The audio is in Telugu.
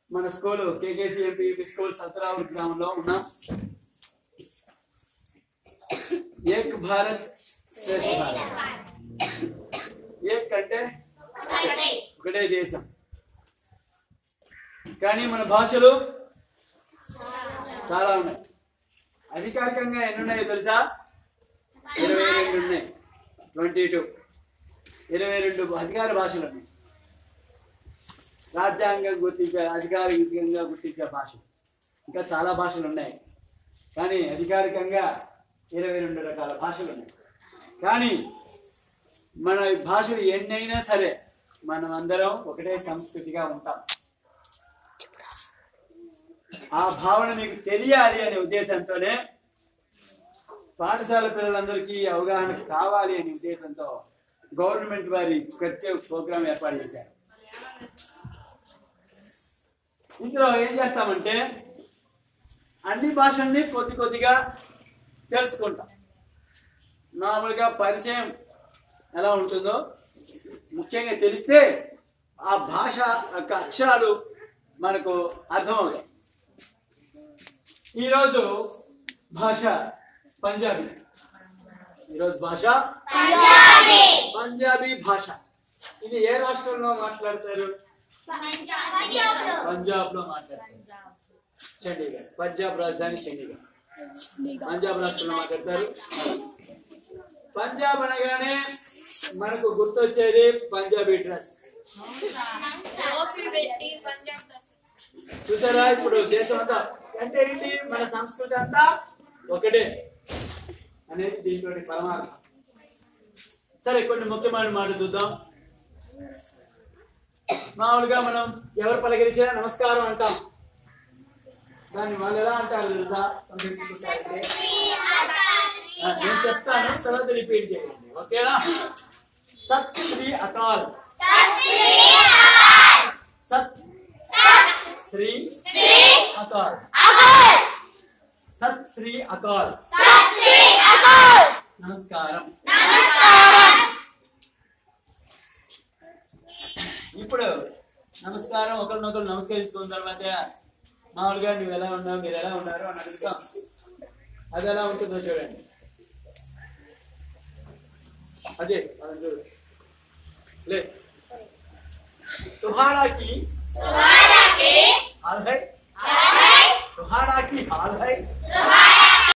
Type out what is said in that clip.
మన స్కూల్ కేకేసీఎంపీ స్కూల్ సంతరావు గ్రామంలో ఉన్నాం. ఏక్ భారత్ శ్రేష్ఠ భారత్. ఏక్ అంటే ఒకటే దేశం, కానీ మన భాషలు చాలా ఉన్నాయి. అధికారికంగా ఎన్ని ఉన్నాయో తెలుసా? 22 ఉన్నాయి. 22 అధికార భాషలు ఉన్నాయి. రాజ్యాంగం గుర్తించే అధికారికంగా గుర్తించే భాషలు ఇంకా చాలా భాషలు ఉన్నాయి, కానీ అధికారికంగా 22 రకాల భాషలు ఉన్నాయి. కానీ మన భాషలు ఎన్నైనా సరే మనం అందరం ఒకటే సంస్కృతిగా ఉంటాం. ఆ భావన మీకు తెలియాలి అనే ఉద్దేశంతోనే పాఠశాల పిల్లలందరికీ అవగాహన కావాలి అనే ఉద్దేశంతో గవర్నమెంట్ వారి ప్రత్యేక ప్రోగ్రాం ఏర్పాటు చేశారు. ఇందులో ఏం చేస్తామంటే అన్ని భాషల్ని కొద్దిగా తెలుసుకుంటాం. మామూలుగా పరిచయం ఎలా ఉంటుందో ముఖ్యంగా తెలిస్తే ఆ భాష యొక్క అక్షరాలు మనకు అర్థమవుతాయి. ఈరోజు భాష పంజాబీ. ఈరోజు భాష పంజాబీ భాష. ఇది ఏ రాష్ట్రంలో మాట్లాడతారు? పంజాబ్ లో మాట్లాడతారు. చండీగఢ్, పంజాబ్ రాజధాని చండీగఢ్. పంజాబ్ రాష్ట్రంలో మాట్లాడతారు. పంజాబ్ అనగానే మనకు గుర్తొచ్చేది పంజాబీ డ్రెస్. చూసారా? ఇప్పుడు దేశం అంతా అంటే ఏంటి? మన సంస్కృతి అంతా ఒకటే అనేది దీంట్లో పరమార్థం. సరే, కొన్ని ముఖ్యమైన మాటలు చూద్దాం. మామూలుగా మనం ఎవరు పలకరించినా నమస్కారం అంటాం. దాన్ని వాళ్ళు ఎలా అంటారు తెలుసా? నేను చెప్తాను, తర్వాత రిపీట్ చేయండి, ఓకేనా? సత్ శ్రీ అకాల్. సత్ శ్రీ అకాల్. సత్ శ్రీ అకాల్. నమస్కారం. ఇప్పుడు నమస్కారం ఒకరినొకరు నమస్కరించుకున్న తర్వాత మామూలుగా నువ్వు ఎలా ఉన్నావు, మీరు ఎలా ఉన్నారు అని అడుగుతాం. అది ఎలా ఉంటుందో చూడండి. అజయ్ మనం చూడు. ले तुम्हारा की हाल है, तुम्हारा की हाल है,